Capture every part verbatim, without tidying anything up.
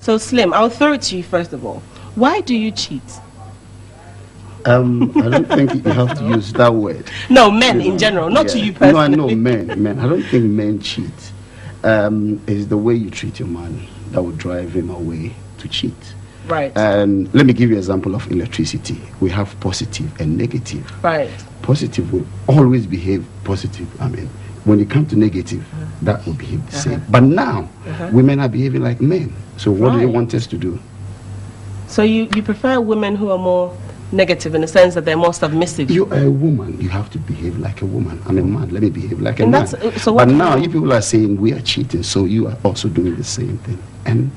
So Slim, I'll throw it to you first of all. Why do you cheat? Um, I don't think you have to use that word. No, men you know, in general, not yeah. to you personally. No, I know men. Men. I don't think men cheat. Um, it's the way you treat your man that will drive him away to cheat. Right. And let me give you an example of electricity. We have positive and negative. Right. Positive will always behave positive. I mean, when it comes to negative, uh-huh. that will behave the uh-huh. same. But now, uh-huh. women are behaving like men. So what right. do they want us to do? So you, you prefer women who are more negative in the sense that they're more submissive? You are a woman. You have to behave like a woman. I'm a man. Let me behave like a and man. That's, so what but now you people are saying we are cheating, so you are also doing the same thing. And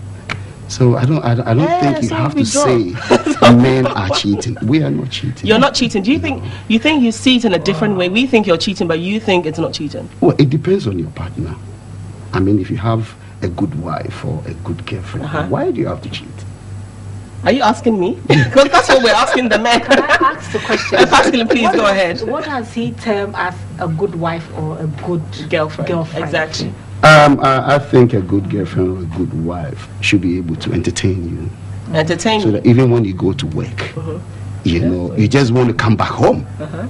so I don't, I don't, I don't yeah, think you so have to say men are cheating. We are not cheating. You're not cheating. Do you think you think you see it in a different way? We think you're cheating, but you think it's not cheating. Well, it depends on your partner. I mean, if you have a good wife or a good girlfriend, uh-huh. why do you have to cheat? Are you asking me? Because that's what we're asking the men. Can I ask the question? I'm asking, please what go does, ahead. What does he term as a good wife or a good girlfriend? girlfriend? Exactly. Um, I, I think a good girlfriend or a good wife should be able to entertain you. Entertain so you. that even when you go to work, uh-huh. you yeah, know, you just want to come back home. Uh-huh.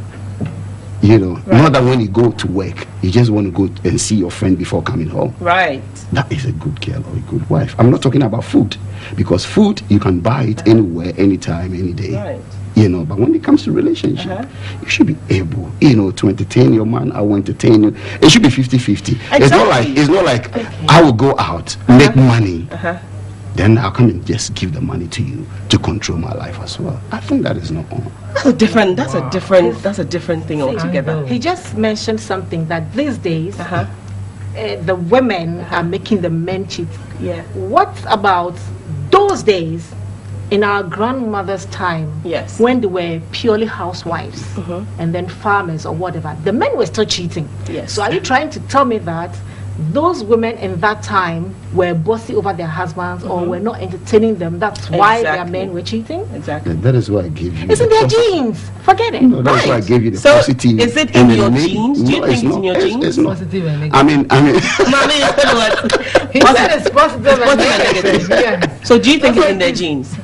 You know, right. not that when you go to work, you just want to go and see your friend before coming home. Right. That is a good girl or a good wife. I'm not talking about food, because food, you can buy it anywhere, anytime, any day. Right. You know, but when it comes to relationship, uh-huh. you should be able, you know, to entertain your man. I will entertain you. It should be fifty fifty. Exactly. It's not like, it's not like okay. I will go out, uh-huh. make money. Uh-huh. Then I'll come and just give the money to you to control my life as well. I think that is not on. That's a different. That's wow. a different. That's a different thing altogether. He just mentioned something that these days, uh-huh. uh, the women are making the men cheat. Yeah. What about those days in our grandmother's time? Yes. When they were purely housewives uh-huh. and then farmers or whatever, the men were still cheating. Yes. So are you trying to tell me that those women in that time were bossy over their husbands, mm-hmm. or were not entertaining them? That's why exactly. their men were cheating? Exactly. Yeah, that is why I gave you. It's in their genes. Forget it. No, that's right. why I gave you the so positive. Is it in your genes? Do you no, think it's, it's in your it's, genes? It's not. Positive and negative. I mean, I mean. Mommy, you said what? He said it's positive and negative. Yeah. So do you think it's in their genes?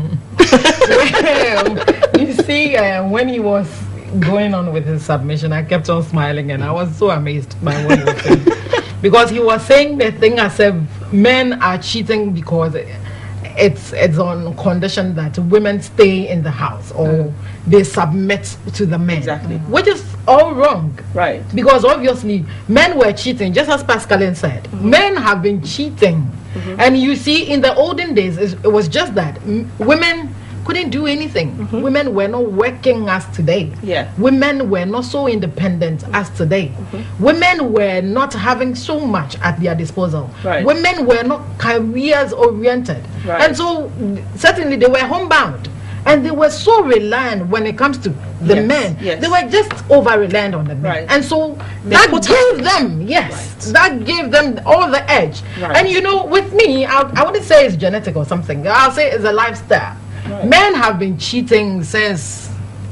Well, you see, uh, when he was going on with his submission, I kept on smiling, and I was so amazed by what he was saying. Because he was saying the thing as if men are cheating because it's it's on condition that women stay in the house or mm. they submit to the men. Exactly. Which is all wrong. Right. Because obviously men were cheating, just as Pascaline said. Mm-hmm. Men have been cheating. Mm-hmm. And you see, in the olden days, it was just that. M- women couldn't do anything. Mm-hmm. Women were not working as today. Yeah. Women were not so independent as today. Mm-hmm. Women were not having so much at their disposal. Right. Women were not careers oriented. Right. And so certainly they were homebound. And they were so reliant when it comes to the yes. men. Yes. They were just over reliant on the men. Right. And so they that gave them, yes, right. that gave them all the edge. Right. And you know, with me, I, I wouldn't say it's genetic or something. I'll say it's a lifestyle. Right. Men have been cheating since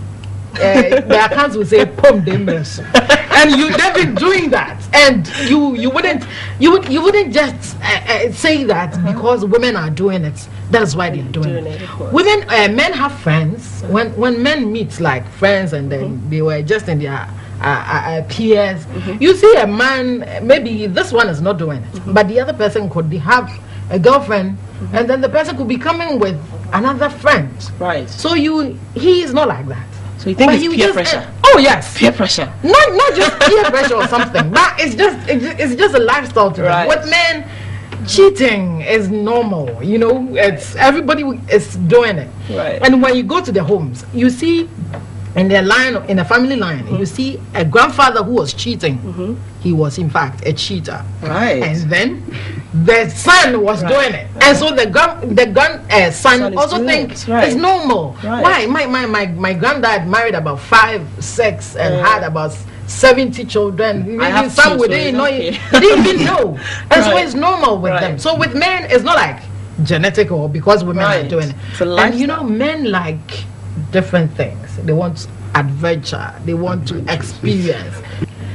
uh, the accounts will say "pom demers," and you they've been doing that, and you you wouldn't you would you wouldn't just uh, uh, say that uh-huh. because women are doing it. That's why they're doing, doing it. it women, uh, men have friends. Uh-huh. When when men meet like friends, and then uh-huh. they were just in their uh, uh, peers. Uh-huh. You see a man, maybe this one is not doing it, uh-huh. but the other person could be, have a girlfriend, uh-huh. and then the person could be coming with another friend. Right. So you, he is not like that. So you think but it's you peer just, pressure? Uh, oh yes, peer pressure. Not not just peer pressure or something. But it's just it's just a lifestyle to right. them. With men, cheating is normal. You know, it's everybody is doing it. Right. And when you go to the homes, you see in their line, in a family line, mm-hmm. you see a grandfather who was cheating. Mm-hmm. He was in fact a cheater. Right. And then the son was right. doing it, right. and so the grand the grand uh, son, son also thinks right. it's normal. Right. Why? My, my my my granddad married about five, six, and uh, had about seventy children. Even some we didn't know. Okay. He didn't even know, and right. so it's normal with right. them. So with men, it's not like genetic or because women right. are doing it. And you know, men like different things. They want adventure. They want to experience.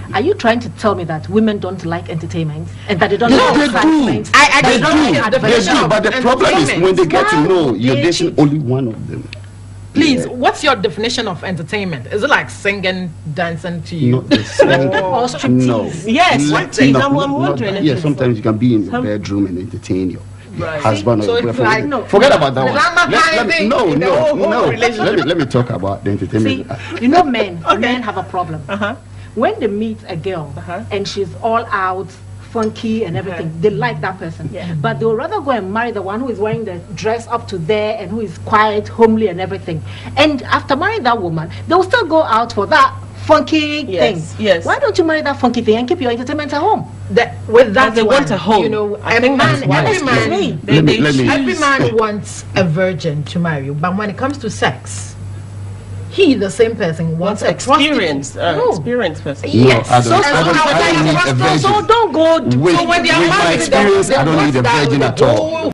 Are you trying to tell me that women don't like entertainment and that they don't Yes, like they excitement? do. I, I They don't do. know the They definition do. of But the problem is when they get to Why know would you're they dating cheat? only one of them. Please, Yeah. what's your definition of entertainment? Is it like singing, dancing to you? Not the same. Or striptease? No. Yes, No, striptease. no, I'm- no, I'm no, wondering if Yeah, it's- sometimes you can be in your Some- bedroom and entertain your Right. husband So or your it's boyfriend. like- No. Forget about that one. Drama Let- kind let me- thing no, in the no, whole- whole no. relationship. Let me let me talk about the See, entertainment. you know men, Okay. men have a problem. Uh-huh. When they meet a girl Uh-huh. and she's all out, funky and everything, they like that person. Yeah. But they would rather go and marry the one who is wearing the dress up to there and who is quiet, homely and everything. And after marrying that woman, they will still go out for that funky Yes, thing. yes. Why don't you marry that funky thing and keep your entertainment at home? That, with that, As they one, want a home. You know, I every think man, that's why. every Excuse man, me. They, Let me- they let me- choose- every man wants a virgin to marry, but when it comes to sex, he, the same person, wants, wants a experience, prostitute. uh, No. experienced person. No, Yes. I don't. So- I so don't. how I don't can need you a trust- virgin. So don't go. With, So when they are with my married, they- experience, they I don't want need a that virgin with at the all. whole